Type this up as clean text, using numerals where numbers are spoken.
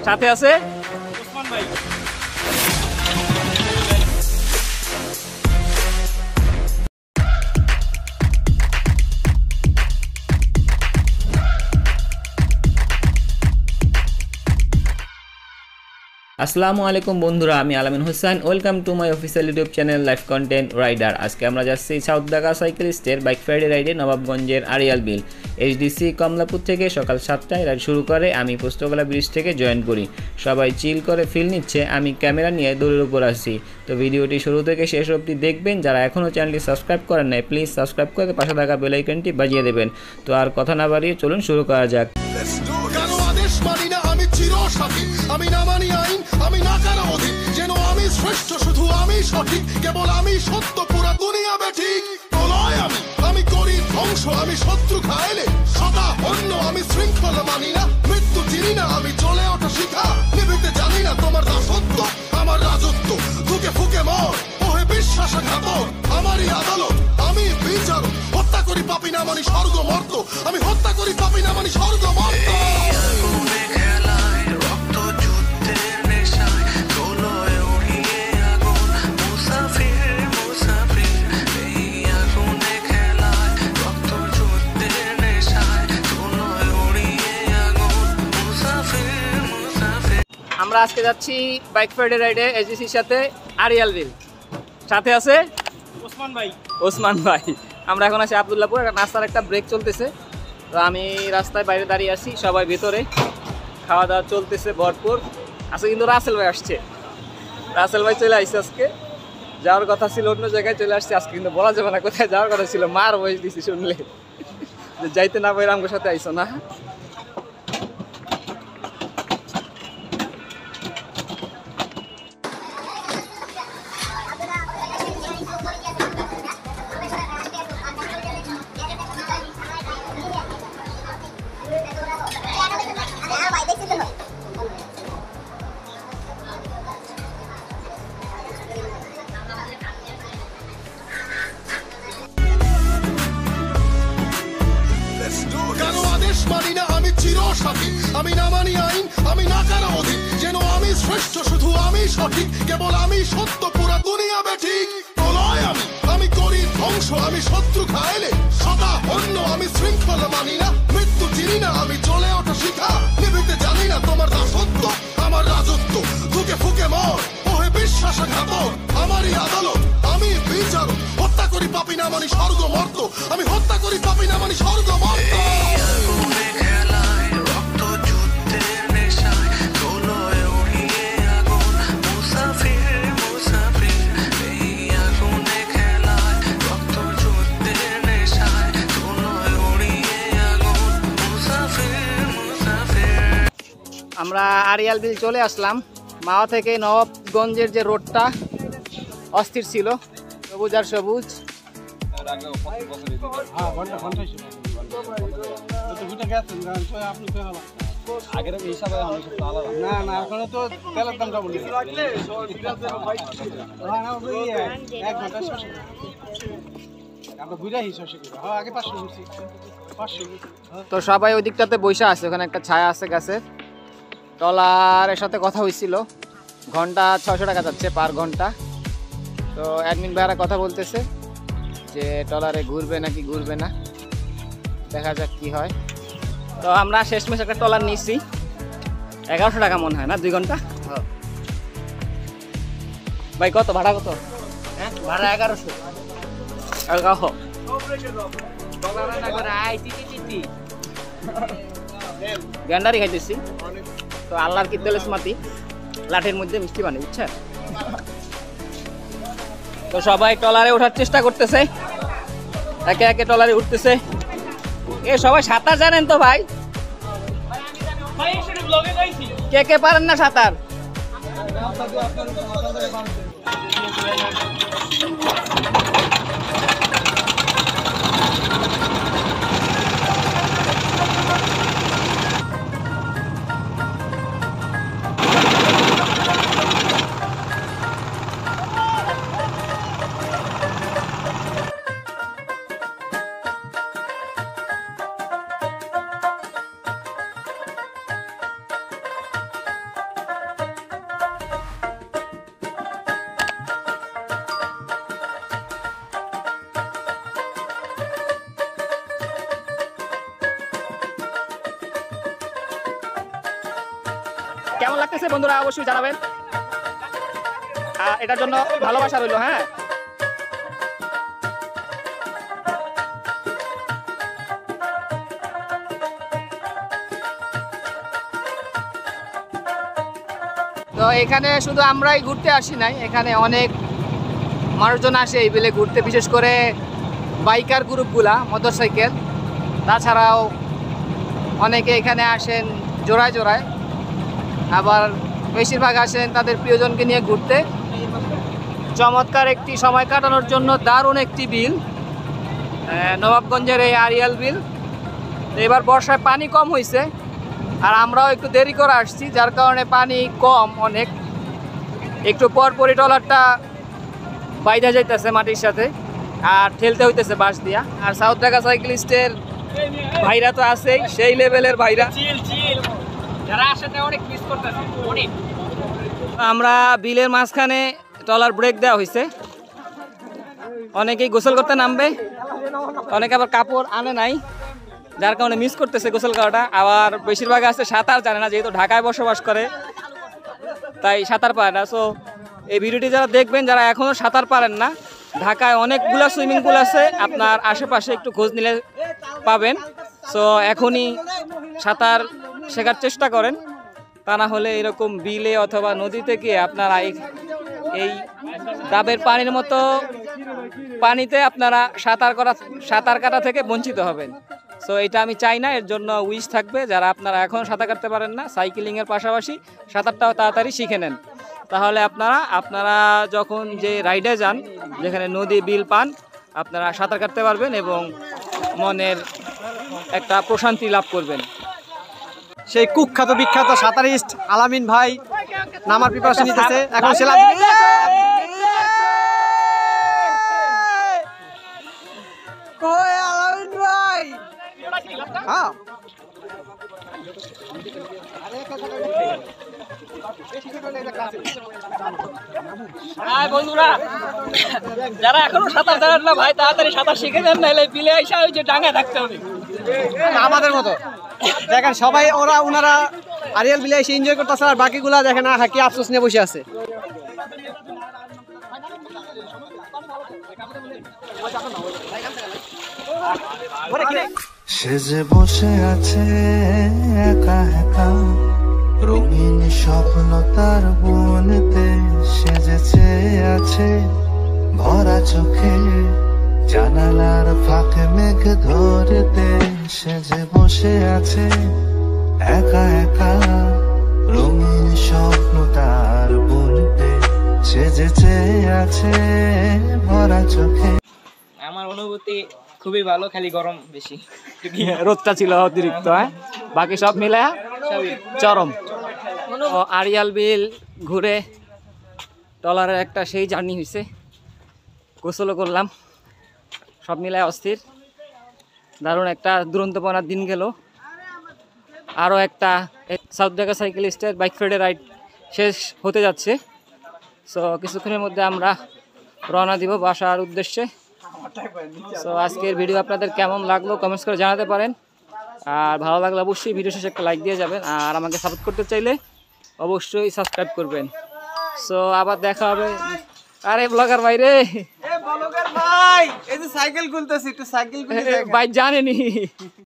সাথে আছে ওসমান ভাই। আসসালামু আলাইকুম বন্ধুরা, আমি Alamin Hossain. Welcome to my official YouTube channel life content rider. আজকে আমরা যাচ্ছি সাউথ ঢাকা সাইকেলিস্টের বাইক ফ্রাইডে রাইডে নবাবগঞ্জের আড়িয়াল বিল। এইচডিসি কমলাপুর থেকে সকাল 7টায় রাইড শুরু করে আমি পোস্তগোলা ব্রিজ থেকে জয়েন করি। সবাই চিল করে ফিল নিচ্ছে, আমি ক্যামেরা নিয়ে দৌড়ের উপর আসছি। তো ভিডিওটি শুরু থেকে শেষ অবধি দেখবেন। যারা এখনও চ্যানেলটি সাবস্ক্রাইব করেন নাই প্লিজ সাবস্ক্রাইব করে পাশে থাকা বেল আইকনটি বাজিয়ে দেবেন। তো আর কথা না বাড়িয়ে চলুন শুরু করা যাক। আমি না মানি আইন, আমি না কারো অধীন, যেন আমি শ্রেষ্ঠ, শুধু আমি সঠিক, কেবল আমি সত্য, পুরা দুনিয়া বেঠিক। প্রলয় আমি করি ধ্বংস, আমি শত্রু খাইলে সদা অন্য, আমি শৃঙ্খলা মানি না, মৃত্যু চিনি না, আমি চলে ওঠা শিখা, নিভিতে জানি না তোমার দাসত্ব, আমার রাজত্ব, ফুকে ফুকে মর, ওহে বিশ্বাসঘাতক, আমারই আদালত, আমি বিচার, হত্যা করি পাপি না মানি স্বর্গ মর্ত, আমি হত্যা করি পাপি না মানি স্বর্গ মর্ত। আমরা আজকে যাচ্ছি বাইক ফ্রাইডে রাইডে এইচডিসির সাথে আড়িয়াল বিল। সাথে আছে ওসমান ভাই। আমরা এখন আছি আব্দুল্লাহপুর, রাস্তার একটা ব্রেক চলতেছে। তো আমি রাস্তায় বাইরে দাঁড়িয়ে আছি, সবাই ভিতরে, খাওয়া দাওয়া চলতেছে ভরপুর। আজকে কিন্তু রাসেল ভাই আসছে, রাসেল ভাই চলে আসছে। আজকে যাওয়ার কথা ছিল অন্য জায়গায়, চলে আসছে। আজকে কিন্তু বলা যাবে না কোথায় যাওয়ার কথা ছিল, মার বয়স দিছি শুনলে যে যাইতে না পারে আমার সাথে আইসো না। আমি না মানি আইন, আমি না কারো অধীন, যেন আমি শ্রেষ্ঠ, শুধু আমি সঠিক, কেবল আমি সত্য, পুরা দুনিয়া বেঠিক। প্রলয় আমি করি ধ্বংস, আমি শত্রু খাইলে সদা অন্য, আমি শৃঙ্খলা মানি না, মৃত্যু চিনি না, আমি চলে ওঠা শিখা, নিভিতে জানি না তোমার দাসত্ব, আমার রাজত্ব, ফুকে ফুকে মর, ওহে বিশ্বাসঘাতক, আমারই আদালত, আমি বিচার, হত্যা করি পাপি না মানি স্বর্গ মর্ত, আমি হত্যা করি পাপি না মানি স্বর্গ মর্ত। আমরা আড়িয়াল বিল চলে আসলাম। মাওয়া থেকে নবাবগঞ্জের যে রোডটা অস্থির ছিল, সবুজ আর সবুজ। তো সবাই ওই দিকটাতে বসে আছে, ওখানে একটা ছায়া আছে গাছের। ট্রলারের সাথে কথা হয়েছিল, ঘন্টা 600 টাকা যাচ্ছে পার ঘন্টা। তো অ্যাডমিন ভাইরা কথা বলতেছে যে ট্রলারে ঘুরবে নাকি ঘুরবে না, দেখা যাক কি হয়। তো আমরা শেষমেশ একটা ট্রলার নিয়েছি, 1100 টাকা মনে হয় না, 2 ঘন্টা। ভাই কত ভাড়া কত? হ্যাঁ ভাড়া 1100। গ্যান্ডারি খাইতেছি। তো আল্লাহর কি তেলেস মাটি, লাঠির মধ্যে মিষ্টি বানি, বুঝছেন? তো সবাই ট্রলারে ওঠার চেষ্টা করতেছে, একে একে ট্রলারে উঠতেছে। এ সবাই সাঁতার জানেন তো ভাই? কে কে পারেন না সাঁতার? কেমন লাগতেছে বন্ধুরা অবশ্যই জানাবেন, এটার জন্য ভালোবাসা রইল। হ্যাঁ, তো এখানে শুধু আমরাই ঘুরতে আসি নাই, এখানে অনেক মানুষজন আসে এই বিলে ঘুরতে, বিশেষ করে বাইকার গ্রুপগুলা, মোটরসাইকেল। তাছাড়াও অনেকে এখানে আসেন জোড়ায় জোড়ায়, আবার বেশিরভাগ আসেন তাদের প্রিয়জনকে নিয়ে ঘুরতে। চমৎকার একটি সময় কাটানোর জন্য দারুণ একটি বিল, নবাবগঞ্জের এই আরিয়াল বিল। এবার বর্ষায় পানি কম হয়েছে, আর আমরাও একটু দেরি করে আসছি, যার কারণে পানি কম অনেক। একটু পরপরই ট্রলারটা বাইধা যাইতেছে মাটির সাথে, আর ঠেলতে হইতেছে বাঁশ দিয়া। আর সাউথ ঢাকা সাইক্লিস্টের ভাইরা তো আছেই, সেই লেভেলের ভাইরা। আমরা বিলের মাঝখানে ট্রলার ব্রেক দেওয়া হয়েছে, অনেকেই গোসল করতে নামবে, অনেকে আবার কাপড় আনে নাই, যার কারণে মিস করতেছে গোসল করাটা। আবার বেশিরভাগ আছে সাঁতার জানে না, যেহেতু ঢাকায় বসবাস করে তাই সাঁতার পারে না। সো এই ভিডিওটি যারা দেখবেন, যারা এখনও সাঁতার পারেন না, ঢাকায় অনেকগুলো সুইমিং পুল আছে, আপনার আশেপাশে একটু খোঁজ নিলে পাবেন। সো এখনই সাঁতার শেখার চেষ্টা করেন, তা না হলে এরকম বিলে অথবা নদীতে গিয়ে আপনারা এই ডাবের পানির মতো পানিতে আপনারা সাঁতার কাটা থেকে বঞ্চিত হবেন। সো এটা আমি চাই না, এর জন্য উইশ থাকবে যারা আপনারা এখন সাঁতার কাটতে পারেন না, সাইকেলিংয়ের পাশাপাশি সাঁতারটাও তাড়াতাড়ি শিখে নেন। তাহলে আপনারা যখন যে রাইডে যান, যেখানে নদী বিল পান, আপনারা সাঁতার কাটতে পারবেন এবং মনের একটা প্রশান্তি লাভ করবেন। সেই কুখ্যাত বিখ্যাত সাঁতারিস্ট আলামিন ভাই নামার প্রিপারেশন নিতেছে এখন। ছিলাম আলামিন ভাই, হ্যাঁ বন্ধুরা, যারা এখনো সাঁতার জানেন না ভাই, তাড়াতাড়ি সাঁতার শিখে নেন, নাহলে বিলে আইসা ওই যে ডাঙায় থাকতে হবে আমাদের মতো। দেখেন সবাই ওনারা আরিয়াল বিলে এসে এনজয় করতেছে, আর বাকিগুলা দেখেন কি আফসোস নিয়ে বসে আছে। সে যে বসে আছে একা একা, রঙিন স্বপ্ন তার বনতে সেজেছে আছে ভরা চোখে, জানালার ফাঁকে মেঘ ধরতে। সে যে বসে আছে একা একা, রঙিন স্বপ্ন তার বনতে সেজেছে আছে ভরা চোখে। আমার অনুভূতি খুবই ভালো, খালি গরম বেশি, রোদটা ছিল অতিরিক্ত, হ্যাঁ, বাকি সব মিলে চরম। আরিয়াল বিল ঘুরে ট্রলারের একটা সেই জার্নি হয়েছে, গোসলও করলাম, সব মিলায় অস্থির, দারুণ একটা দুরন্তপনার দিন গেল। আরও একটা সাউথ ঢাকা সাইকেলিস্টের বাইক ফ্রাইডে রাইড শেষ হতে যাচ্ছে। সো কিছুক্ষণের মধ্যে আমরা রওনা দিব বাসার উদ্দেশ্যে। সো আজকের ভিডিও আপনাদের কেমন লাগলো কমেন্টস করে জানাতে পারেন, আর ভালো লাগলে অবশ্যই ভিডিও শেষে একটা লাইক দিয়ে যাবেন, আর আমাকে সাপোর্ট করতে চাইলে অবশ্যই সাবস্ক্রাইব করবেন। সো আবার দেখা হবে। আরে ব্লগার ভাই রে, ভাই এই যে সাইকেল খুলতেছি, একটু সাইকেল ভাই জানেনি।